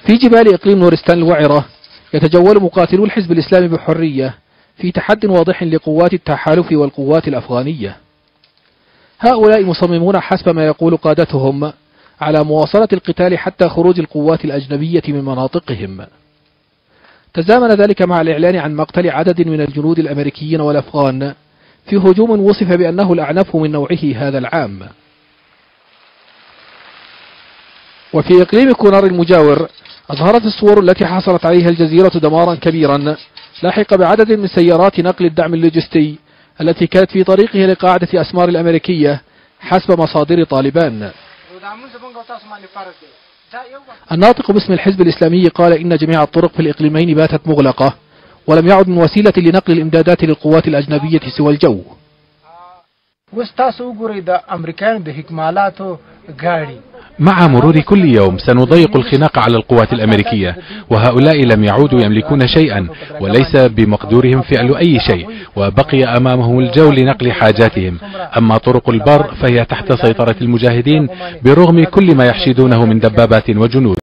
في جبال إقليم نورستان الوعرة يتجول مقاتلو الحزب الإسلامي بحرية في تحد واضح لقوات التحالف والقوات الأفغانية. هؤلاء مصممون حسب ما يقول قادتهم على مواصلة القتال حتى خروج القوات الأجنبية من مناطقهم. تزامن ذلك مع الإعلان عن مقتل عدد من الجنود الأمريكيين والأفغان في هجوم وصف بأنه الأعنف من نوعه هذا العام. وفي إقليم كونار المجاور أظهرت الصور التي حصلت عليها الجزيرة دمارا كبيرا لاحق بعدد من سيارات نقل الدعم اللوجستي التي كانت في طريقها لقاعدة أسمار الأمريكية حسب مصادر طالبان. الناطق باسم الحزب الإسلامي قال إن جميع الطرق في الإقليمين باتت مغلقة ولم يعد من وسيلة لنقل الإمدادات للقوات الأجنبية سوى الجو. مع مرور كل يوم سنضيق الخناق على القوات الأمريكية، وهؤلاء لم يعودوا يملكون شيئا وليس بمقدورهم فعل أي شيء، وبقي أمامهم الجو لنقل حاجاتهم. أما طرق البر فهي تحت سيطرة المجاهدين برغم كل ما يحشدونه من دبابات وجنود.